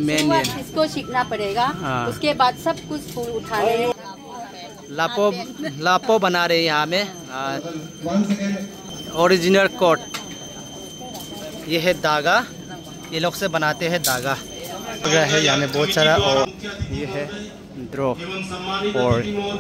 Main ये इसको सीखना पड़ेगा। उसके बाद सब कुछ फूल उठाने। लापो बना रहे हैं यहाँ में ओरिजिनल कोट। ये है धागा, ये लोग से बनाते हैं धागा है यहाँ में बहुत सारा। और ये है ड्रॉ और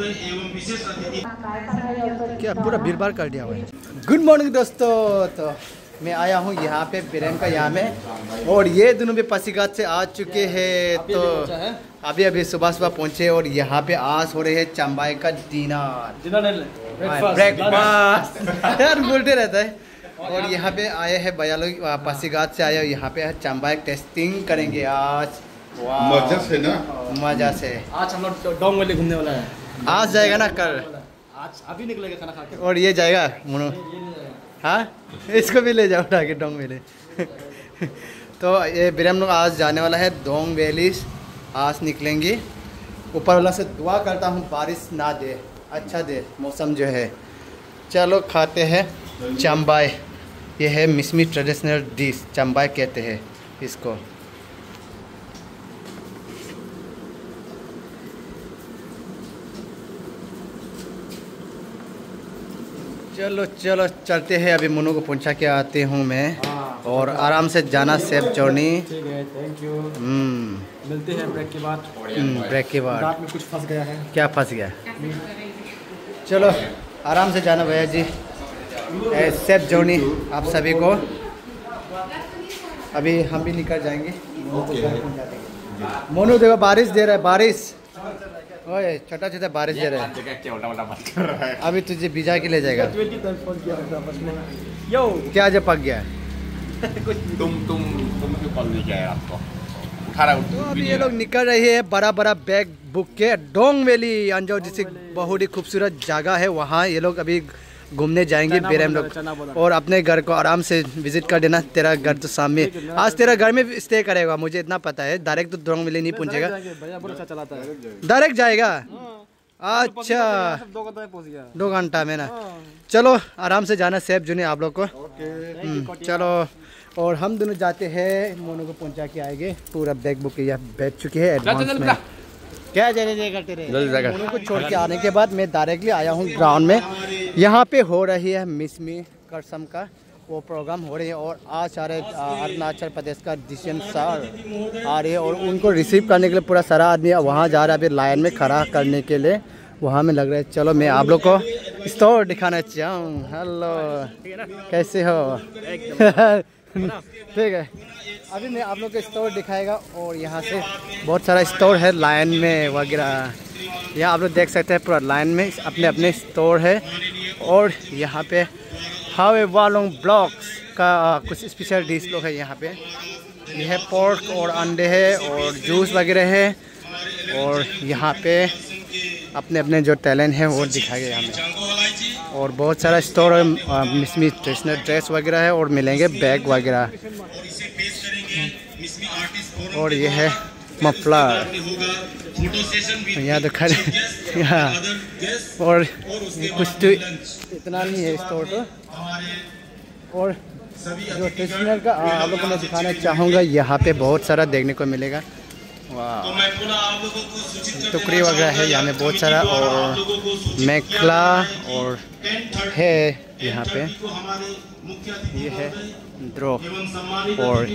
क्या पूरा भीड़ भाड़ कर दिया हुआ है। गुड मॉर्निंग दोस्तों, तो मैं आया हूँ यहाँ पे बिरेम का यहाँ में, और ये दोनों भी पासीघाट से आ चुके हैं। तो अभी सुबह पहुँचे और यहाँ पे आज हो रहे हैं चंबाई का डिनर ब्रेकफास्ट यार बोलते रहता है। और यहाँ पे आए हैं भैया लोग पासीघाट से आए, यहाँ पे चंबाई टेस्टिंग करेंगे आज। मजा से ना, मजा से। आज हम लोग डोंग वैली घूमने वाला है। आज जाएगा ना कल, आज अभी निकलेगा खाना खा के। और ये जाएगा मुनो, हाँ इसको भी ले जाओ उठा के डोंग वैली। तो ये बिरम लोग आज जाने वाला है डोंग वैली, आज निकलेंगे। ऊपर वाला से दुआ करता हूँ बारिश ना दे, अच्छा दे मौसम जो है। चलो खाते हैं चंबाई। ये है मिसमी ट्रेडिशनल डिश, चंबाई कहते हैं इसको। चलो चलो चलते हैं, अभी मुन्नू को पहुंचा के आते हूँ मैं। और आराम से जाना, सेफ जर्नी। ठीक है, थैंक यू। मिलते हैं ब्रेक के बाद। ब्रेक के बाद दांत में कुछ फंस गया है। क्या फंस गया? चलो आराम से जाना भैया जी, सेफ जर्नी आप सभी को। अभी हम भी निकल जाएंगे। मोनू देखो बारिश दे रहा है, बारिश। ओए छोटा छोटा बारिश दे रहा है। अभी तुझे भिजा के ले जाएगा। यो क्या जब पक गया? तुम क्यों कॉल नहीं किया आपको? उठा रहा हूँ। तो अभी ये लोग निकल रहे हैं बड़ा बड़ा बैग बुक के डोंग वैली अंजो डिस्ट्रिक्ट, बहुत ही खूबसूरत जगह है वहाँ। ये लोग अभी घूमने जाएंगे बिरम लोग, और अपने घर को आराम से विजिट कर देना। तेरा घर तो सामने, आज तेरा घर में स्टे करेगा मुझे इतना पता है। डायरेक्ट तो डोंग वैली नहीं पहुँचेगा, डायरेक्ट जाएगा। अच्छा 2 घंटा में ना। चलो आराम से जाना, सेफ जर्नी आप लोग को। चलो, और हम दोनों जाते हैं, मोनू को पहुंचा के आएंगे। पूरा बैग बुक किया, बैठ चुके हैं एडवांस में। क्या जल्दी करते रहे। मोनू को छोड़ के आने के बाद मैं डायरेक्टली आया हूँ ग्राउंड में। यहाँ पे हो रही है मिसमी करसम का वो प्रोग्राम हो रही है, और आज सारे अरुणाचल प्रदेश का डिसीजन सर आ रहे हैं, और उनको रिसीव करने के लिए पूरा सारा आदमी वहाँ जा रहा है अभी लाइन में खड़ा करने के लिए। वहाँ में लग रहा है। चलो मैं आप लोग को स्टोर दिखाना चाहूँ। हेलो, कैसे हो? ठीक है, अभी मैं आप लोग को स्टोर दिखाएगा। और यहाँ से बहुत सारा स्टोर है लाइन में वगैरह। यहाँ आप लोग देख सकते हैं पूरा लाइन में अपने अपने स्टोर है। और यहाँ पे हावे वालोंग ब्लॉक्स का कुछ स्पेशल डिश लोग है यहाँ पे। यह है पोर्क और अंडे है और जूस वगैरह है। और यहाँ पे अपने अपने जो टैलेंट है वो दिखाया गया यहाँ में। और बहुत सारा स्टोर है, मिसमी ट्रेडिशनल ड्रेस वगैरह है, और मिलेंगे बैग वगैरह। और ये है मफलर, यहाँ तो खड़े यहाँ। और कुछ तो इतना नहीं है स्टोर तो। और जो ट्रेडिशनल का आप लोगों को मैं दिखाना चाहूँगा, यहाँ पे बहुत सारा देखने को मिलेगा। वाह, टुकड़ी वगैरह है यहाँ में बहुत सारा, और मेखला और है यहाँ पे। ये है ड्रॉ, और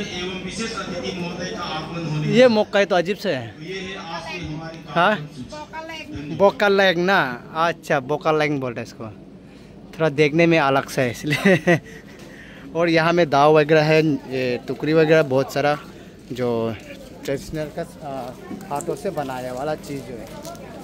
ये मौका तो अजीब से है। हाँ, बोकालैंग ना। अच्छा, बोकालैंग बोलते हैं इसको, थोड़ा देखने में अलग सा है इसलिए। और यहाँ में दाव वगैरह है, ये टुकड़ी वगैरह बहुत सारा, जो ट्रेडिशनल का हाथों से बनाया वाला चीज़ जो है।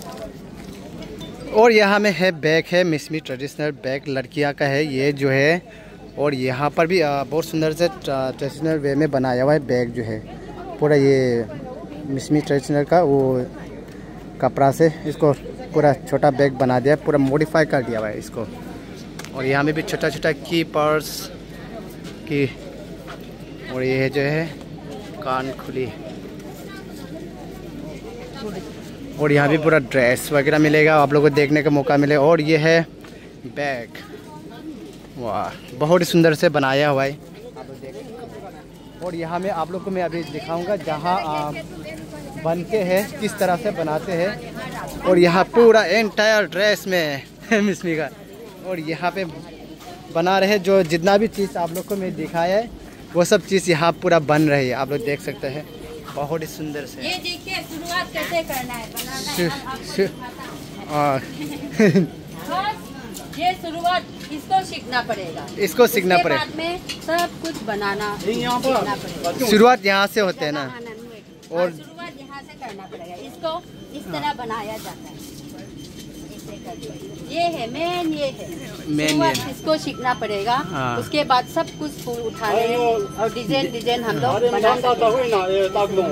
और यहाँ में है बैग है, मिसमी ट्रेडिशनल बैग लड़कियाँ का है ये जो है। और यहाँ पर भी बहुत सुंदर से ट्रेडिशनल वे में बनाया हुआ है बैग जो है। पूरा ये मिसमी ट्रेडिशनल का वो कपड़ा से इसको पूरा छोटा बैग बना दिया, पूरा मॉडिफाई कर दिया हुआ है इसको। और यहाँ में भी छोटा छोटा की पर्स की, और ये जो है कान खुली। और यहाँ भी पूरा ड्रेस वगैरह मिलेगा, आप लोगों को देखने का मौका मिले। और ये है बैग, वाह बहुत ही सुंदर से बनाया हुआ है। और यहाँ में आप लोग को मैं अभी दिखाऊंगा जहाँ बनते हैं, किस तरह से बनाते हैं। और यहाँ पूरा एंटायर ड्रेस में मिसमी का, और यहाँ पे बना रहे जो जितना भी चीज़ आप लोग को मैं दिखाया है वो सब चीज़ यहाँ पूरा बन रही है। आप लोग देख सकते हैं बहुत ही सुंदर से। ये देखिए शुरुआत कैसे करना है, बनाना है। ये शुरुआत इसको सीखना पड़ेगा, इसको सीखना पड़ेगा। बाद में सब कुछ बनाना सीखना पड़ेगा। शुरुआत यहाँ से होते हैं ना, और शुरुआत यहाँ से करना पड़ेगा। इसको इस तरह बनाया जाता है। ये है मेन, ये है मेन, ये इसको सीखना पड़ेगा। हाँ। उसके बाद सब कुछ फूल उठाने और डिजाइन डिजाइन हम लोग बना सकते हैं।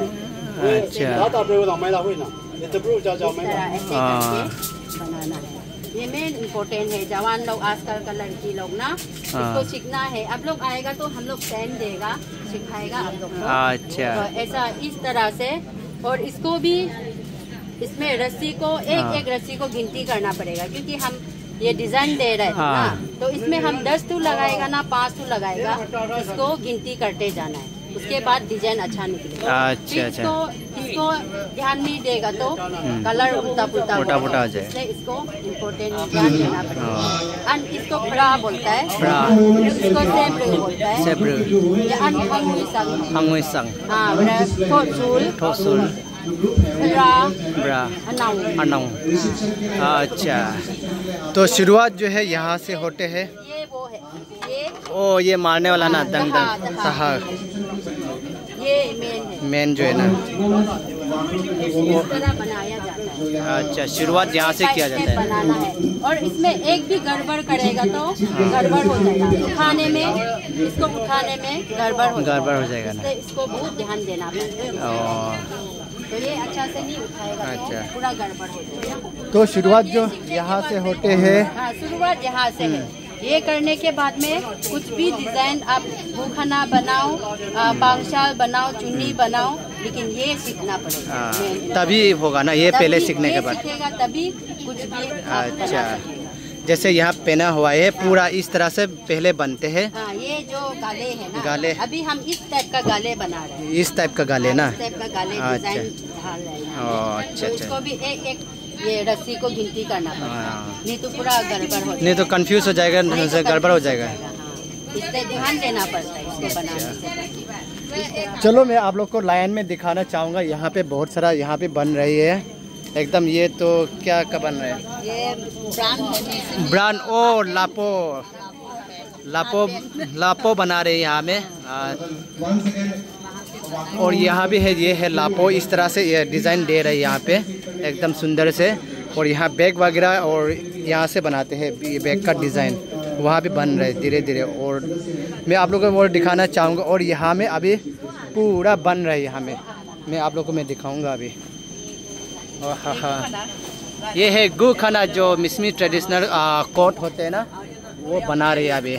अच्छा, बनाना है, ये मेन इम्पोर्टेंट है। जवान लोग आजकल का लड़की लोग ना इसको सीखना है। आप लोग आएगा तो हम लोग टाइम देगा, सिखाएगा आप लोग को। अच्छा, तो ऐसा इस तरह से। और इसको भी इसमें रस्सी को एक रस्सी को गिनती करना पड़ेगा, क्योंकि हम ये डिजाइन दे रहे हैं ना, तो इसमें हम 10 टू लगाएगा ना 5 टू लगाएगा, इसको गिनती करते जाना है। उसके बाद डिजाइन अच्छा निकलेगा। अच्छा, इसको ध्यान नहीं देगा तो कलर उल्टा पुल्टा हो जाए, इसलिए इसको इम्पोर्टेंट ध्यान देना पड़ेगा। अन इसको फ्रा बोलता है, इसको सेब्रू बोलता है, ये अन हंगुई संग। हाँ, ठोसूल ब्रा अच्छा, तो शुरुआत जो है यहाँ से होते हैं। ये वो है, ये ओ ये मारने वाला ना, दंग सहार, ये मेन है, मेन जो है ना, इस तरह बनाया जाता है। अच्छा, शुरुआत यहाँ से किया जाता है। बनाना है, और इसमें एक भी गड़बड़ करेगा तो गड़बड़ हो जाएगा। उठाने में, इसको उठाने में गड़बड़ हो जाएगा ना, इसको बहुत ध्यान देना पड़ेगा। तो ये अच्छा से नहीं उठाएगा तो पूरा गड़बड़ हो जाएगा। तो शुरुआत जो यहाँ से होते हैं। हाँ, शुरुआत यहाँ से है। ये करने के बाद में कुछ भी डिजाइन आप भूखना बनाओ, बांगशाल बनाओ, चुन्नी बनाओ, लेकिन ये सीखना पड़ेगा। तभी होगा ना, ये पहले सीखने के बाद सीखेगा तभी कुछ भी। अच्छा, जैसे यहाँ पहना हुआ है पूरा इस तरह से पहले बनते हैं। हाँ, ये जो गाले है ना, गाले अभी हम इस टाइप का गाले बना रहे हैं। इस टाइप का गाले ना, इस टाइप का गाले डिजाइन ढाल रहे हैं। अच्छा, तो इसको भी एक एक ये रस्सी को गिनती करना पड़ेगा, नहीं तो पूरा गड़बड़ हो जाएगा, नहीं तो कंफ्यूज हो जाएगा, गड़बड़ हो जाएगा। इसलिए ध्यान देना पड़ता है इसको बनाने से। चलो मैं आप लोग को लाइन में दिखाना चाहूँगा। यहाँ पे बहुत सारा यहाँ पे बन रही है एकदम। ये तो क्या बन रहा है? ये ब्रांड ओ लापो बना रहे हैं यहाँ में। और यहाँ भी है, ये है लापो। इस तरह से ये डिज़ाइन दे रहे हैं यहाँ पे एकदम सुंदर से। और यहाँ बैग वगैरह और यहाँ से बनाते हैं, ये बैग का डिज़ाइन वहाँ भी बन रहे धीरे धीरे। और मैं आप लोगों को वो दिखाना चाहूँगा। और यहाँ में अभी पूरा बन रहा है, यहाँ में मैं आप लोगों को मैं दिखाऊँगा अभी। हाँ, ये है गु खाना जो मिसमी ट्रेडिशनल कोट होते हैं ना, वो बना रही है अभी।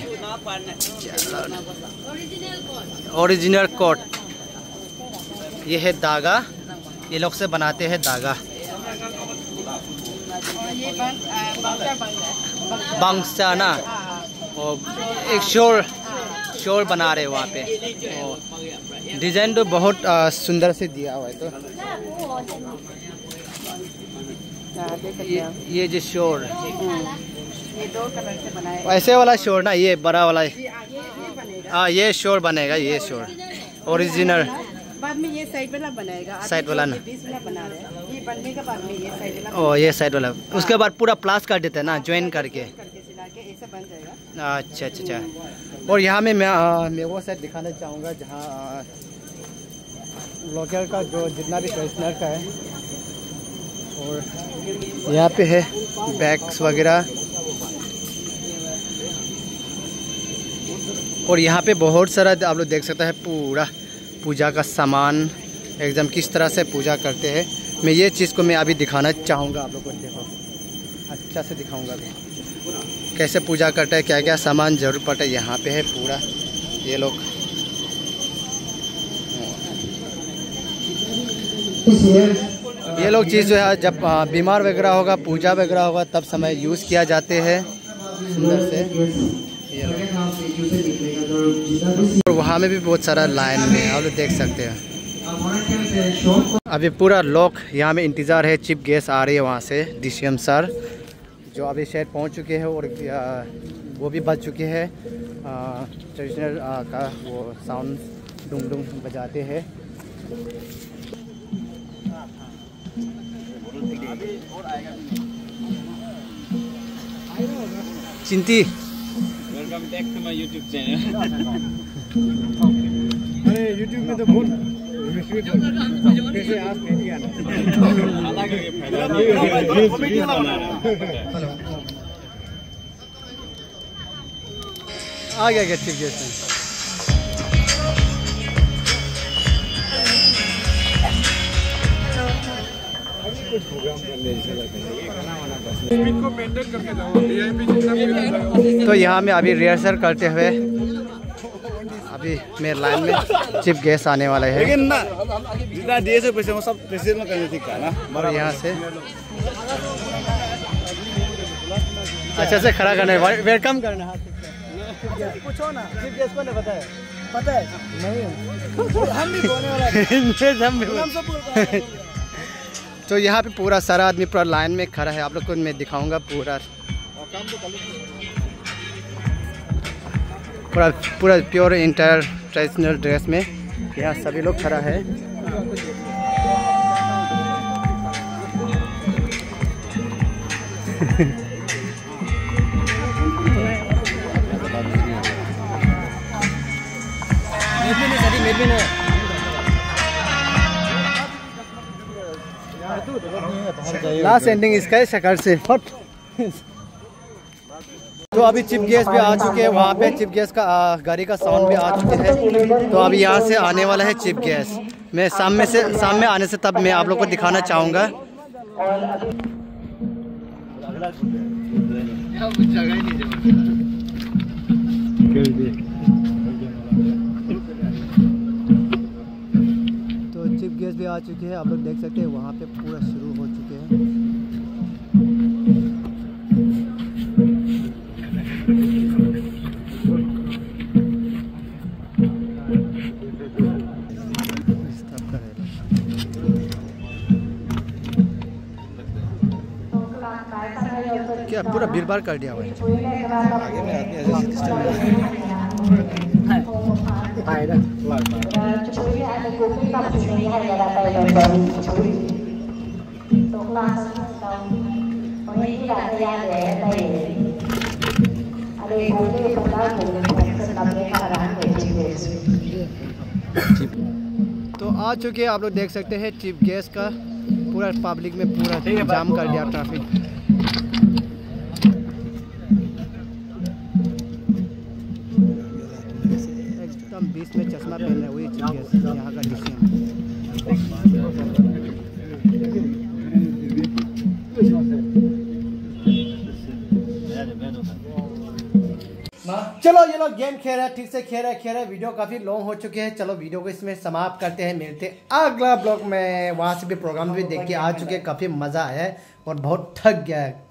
ओरिजिनल कोट, ये है धागा, ये लोग से बनाते हैं धागा। बांगसा ना, और एक शोर बना रहे वहाँ पे। डिजाइन तो बहुत सुंदर से दिया हुआ है। तो ये जो शोर, ये 2 कलर से बनाया, ऐसे वाला शोर ना, ये बड़ा वाला। हाँ, ये शोर बनेगा, ये शोर ओरिजिनल। बाद में ये साइड वाला बनाएगा, साइड वाला ना, बीच वाला बना रहे हैं। ये बनने के बाद में ये साइड वाला, ओ ये साइड वाला, उसके बाद पूरा प्लास कर देते हैं ना, ज्वाइन करके सिला के ऐसा बन जाएगा। अच्छा अच्छा अच्छा। और यहाँ में मैं वो साइड दिखाना चाहूँगा जहाँ लोकल का जो जितना भी ट्रेडिशनल का है। और यहाँ पे है बैग्स वगैरह। और यहाँ पे बहुत सारा आप लोग देख सकते हैं पूरा पूजा का सामान एकदम किस तरह से पूजा करते हैं। मैं ये चीज़ को मैं अभी दिखाना चाहूँगा आप लोग को। देखो अच्छा से दिखाऊँगा अभी कैसे पूजा करते हैं, क्या क्या सामान ज़रूर पड़ता है। यहाँ पे है पूरा ये लोग चीज़ जो है जब बीमार वगैरह होगा, पूजा वगैरह होगा, तब समय यूज़ किया जाते हैं सुंदर से। ये और वहाँ में भी बहुत सारा लाइन में आप लोग देख सकते हैं। अभी पूरा लोग यहाँ में इंतज़ार है, चीफ गेस्ट आ रही है वहाँ से DCM सर, जो अभी शायद पहुँच चुके हैं और वो भी बज चुके हैं। ट्रेडिशनल का वो साउंड डुंग डुंग बजाते हैं। चिंती, welcome back to my YouTube channel. अरे यूट्यूब में तो बहुत कैसे आज नहीं आना आ गया क्या चीफ गेस्ट? कुछ प्रोग्राम करने जैसा लगता है, ये खाना वाना बस को मेंटेन करके जाओ। वीआईपी जितना भी तो यहाँ में अभी रिहर्सल करते हुए अभी मेरे लाइन में चीफ गेस्ट आने वाले हैं। लेकिन ना जितना दिए से पैसे वो सब पैसे में करने थी ना। और यहाँ से अच्छा से खड़ा करना है, वेलकम करना है। पूछो ना चीफ गेस्ट को नहीं पता है? पता है नहीं, हम भी बोलने वाला है। तो यहाँ पे पूरा सारा आदमी पूरा लाइन में खड़ा है, आप लोग को मैं दिखाऊंगा पूरा पूरा पूरा प्योर इंटर ट्रेडिशनल ड्रेस में यहाँ सभी लोग खड़ा है। लास्ट एंडिंग इसका है शक्ल से फट। तो अभी चीफ गेस्ट भी आ चुके हैं, वहाँ पे चीफ गेस्ट का गाड़ी का साउंड भी आ चुके हैं। तो अभी यहाँ से आने वाला है चीफ गेस्ट। मैं सामने आने से तब मैं आप लोग को दिखाना चाहूँगा। तो चीफ गेस्ट भी आ चुके हैं, आप लोग देख सकते हैं वहाँ पे पूरा शुरू हो चुके हैं। क्या पूरा भीड़ भाड़ कर दिया हुआ है? आगे में आदमी ऐसे सिस्टम है। तो आ चुके हैं, आप लोग देख सकते हैं चीफ गेस्ट का पूरा पब्लिक में पूरा जाम कर दिया ट्रैफिक। एकदम बीच में चश्मा पहन रहे वही चीफ गेस्ट यहाँ का DCM। चलो ये लोग गेम खेल रहे हैं, ठीक से खेल रहे। वीडियो काफ़ी लॉन्ग हो चुके हैं। चलो वीडियो को इसमें समाप्त करते हैं, मिलते हैं अगला ब्लॉग में। वहाँ से भी प्रोग्राम भी देख के आ चुके हैं, काफ़ी मज़ा आया है और बहुत थक गया है।